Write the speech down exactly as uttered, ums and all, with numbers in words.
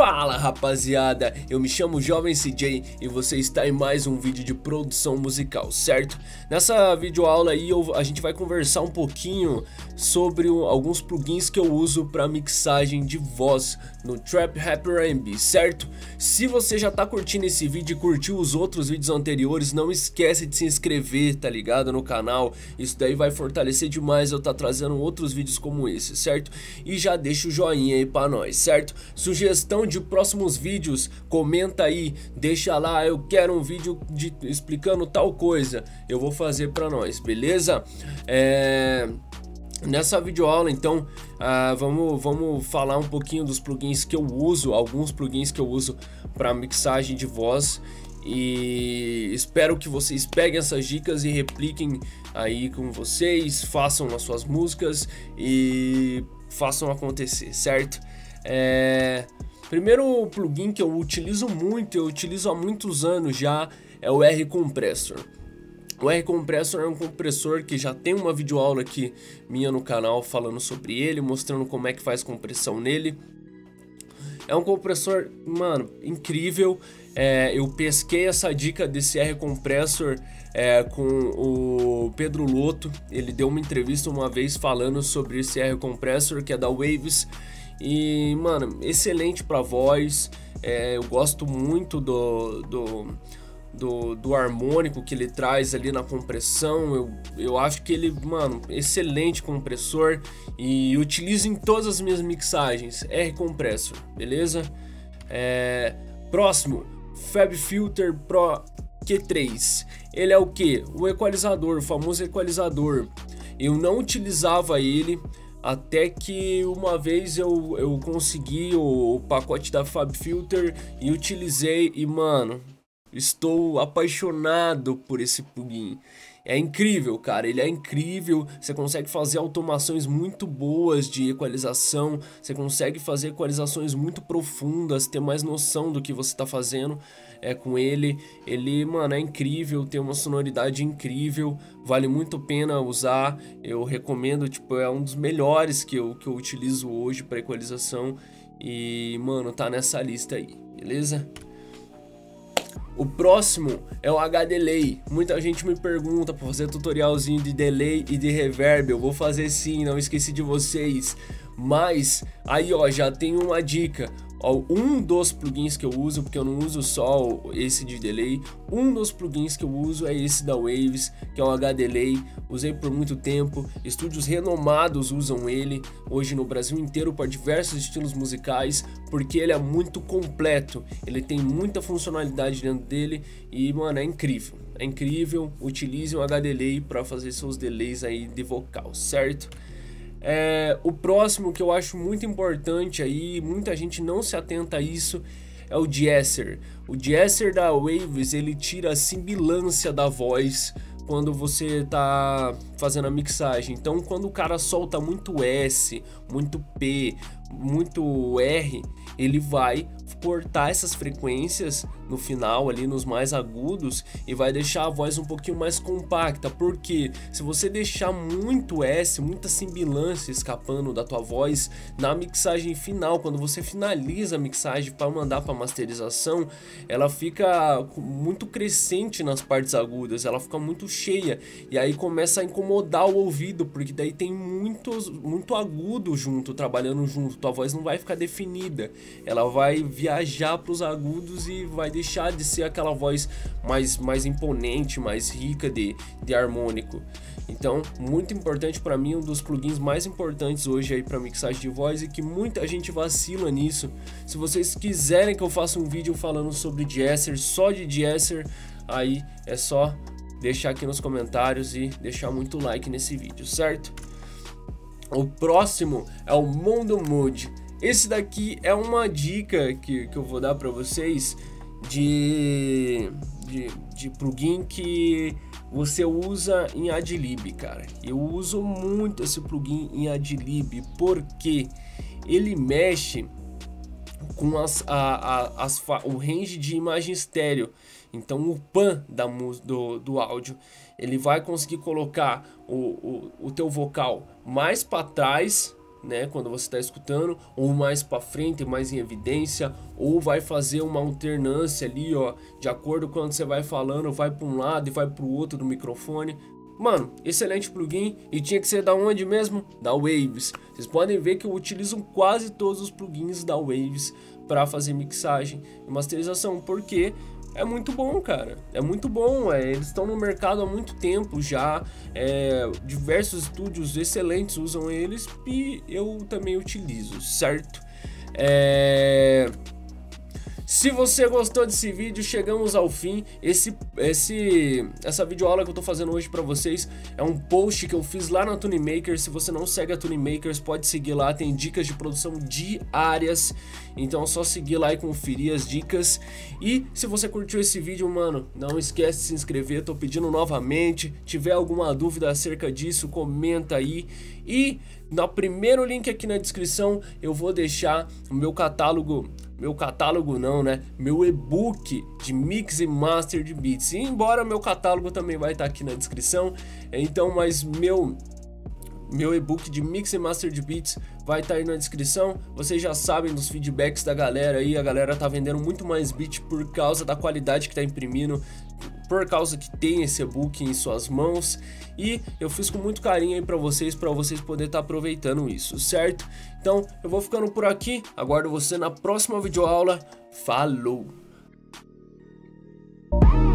Fala rapaziada, eu me chamo Jovem C J e você está em mais um vídeo de produção musical, certo? Nessa videoaula aí eu, a gente vai conversar um pouquinho sobre o, alguns plugins que eu uso para mixagem de voz no Trap Rap R and B, certo? Se você já tá curtindo esse vídeo e curtiu os outros vídeos anteriores, não esquece de se inscrever, tá ligado, no canal. Isso daí vai fortalecer demais eu tá trazendo outros vídeos como esse, certo? E já deixa o joinha aí pra nós, certo? Sugestão de próximos vídeos, comenta aí, deixa lá, eu quero um vídeo de, explicando tal coisa, eu vou fazer pra nós, beleza? É... Nessa videoaula então, uh, vamos, vamos falar um pouquinho dos plugins que eu uso, alguns plugins que eu uso para mixagem de voz. E espero que vocês peguem essas dicas e repliquem aí com vocês, façam nas suas músicas e façam acontecer, certo? É... Primeiro plugin que eu utilizo muito, eu utilizo há muitos anos já, é o R-Compressor. O R-Compressor é um compressor que já tem uma videoaula aqui minha no canal falando sobre ele, mostrando como é que faz compressão nele. É um compressor, mano, incrível. É, eu pesquei essa dica desse R-Compressor é, com o Pedro Lotto. Ele deu uma entrevista uma vez falando sobre esse R-Compressor que é da Waves. E, mano, excelente pra voz. É, eu gosto muito do... do Do, do harmônico que ele traz ali na compressão. Eu, eu acho que ele, mano, excelente compressor e utilizo em todas as minhas mixagens. R-Compressor, beleza? É, próximo, FabFilter Pro Q três. Ele é o que? O equalizador, o famoso equalizador. Eu não utilizava ele até que uma vez eu, eu consegui o, o pacote da FabFilter e utilizei e, mano, estou apaixonado por esse plugin. É incrível, cara, ele é incrível. Você consegue fazer automações muito boas de equalização. Você consegue fazer equalizações muito profundas, ter mais noção do que você está fazendo é, com ele. Ele, mano, é incrível, tem uma sonoridade incrível. Vale muito a pena usar. Eu recomendo, tipo, é um dos melhores que eu, que eu utilizo hoje para equalização. E, mano, tá nessa lista aí, beleza? O próximo é o H-Delay. Muita gente me pergunta para fazer tutorialzinho de delay e de reverb. Eu vou fazer sim, não esqueci de vocês. Mas aí, ó, já tem uma dica. Ó, um dos plugins que eu uso, porque eu não uso só esse de delay, um dos plugins que eu uso é esse da Waves, que é o H-Delay. Usei por muito tempo, estúdios renomados usam ele hoje no Brasil inteiro para diversos estilos musicais, porque ele é muito completo, ele tem muita funcionalidade dentro dele e, mano, é incrível, é incrível. Utilize o H-Delay para fazer seus delays aí de vocal, certo? É, o próximo que eu acho muito importante aí, muita gente não se atenta a isso, é o Deesser. O Deesser da Waves, ele tira a sibilância da voz quando você tá fazendo a mixagem. Então quando o cara solta muito S, muito P, muito R, ele vai cortar essas frequências no final ali nos mais agudos e vai deixar a voz um pouquinho mais compacta, porque se você deixar muito S, muita sibilância escapando da tua voz na mixagem final, quando você finaliza a mixagem para mandar para masterização, ela fica muito crescente nas partes agudas, ela fica muito cheia e aí começa a incomodar o ouvido, porque daí tem muitos, muito agudo junto, trabalhando junto, tua voz não vai ficar definida, ela vai viajar para os agudos e vai deixar de ser aquela voz mais, mais imponente, mais rica de, de harmônico. Então, muito importante para mim, um dos plugins mais importantes hoje aí para mixagem de voz e que muita gente vacila nisso. Se vocês quiserem que eu faça um vídeo falando sobre Deesser, só de Deesser, aí é só deixar aqui nos comentários e deixar muito like nesse vídeo, certo? O próximo é o Mondo Mood. Esse daqui é uma dica que, que eu vou dar para vocês de, de, de plugin que você usa em Adlib, cara. Eu uso muito esse plugin em Adlib porque ele mexe com as, a, a, as, o range de imagem estéreo. Então o pan da, do, do áudio, ele vai conseguir colocar o, o, o teu vocal mais para trás né, quando você está escutando, ou mais para frente, mais em evidência, ou vai fazer uma alternância ali, ó, de acordo com quando você vai falando, vai para um lado e vai para o outro do microfone. Mano, excelente plugin, e tinha que ser da onde mesmo? Da Waves. Vocês podem ver que eu utilizo quase todos os plugins da Waves para fazer mixagem e masterização, porque é muito bom, cara, é muito bom, é, eles estão no mercado há muito tempo já, é, diversos estúdios excelentes usam eles e eu também utilizo, certo? É... Se você gostou desse vídeo, chegamos ao fim. Esse, esse, essa videoaula que eu tô fazendo hoje pra vocês é um post que eu fiz lá na Tunemakers. Se você não segue a Tunemakers, pode seguir lá, tem dicas de produção diárias. Então é só seguir lá e conferir as dicas. E se você curtiu esse vídeo, mano, não esquece de se inscrever, tô pedindo novamente. Tiver alguma dúvida acerca disso, comenta aí. E no primeiro link aqui na descrição eu vou deixar o meu catálogo. Meu catálogo não, né? Meu e-book de mix e master de beats. E embora meu catálogo também vai estar aqui na descrição, então, mas meu meu e-book de mix e master de beats vai estar aí na descrição. Vocês já sabem dos feedbacks da galera aí, a galera tá vendendo muito mais beat por causa da qualidade que tá imprimindo, por causa que tem esse e-book em suas mãos, e eu fiz com muito carinho aí pra vocês, pra vocês poderem estar aproveitando isso, certo? Então eu vou ficando por aqui, aguardo você na próxima videoaula, falou!